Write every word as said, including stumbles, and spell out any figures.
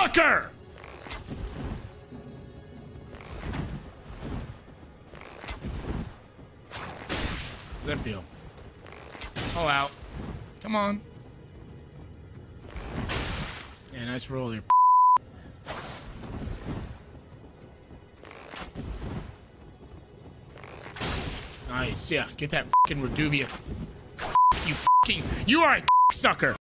Sucker! How's that feel? Oh, out. Come on. Yeah, nice roll there. Nice, yeah. Get that fucking Reduvia. You fucking. You are a sucker.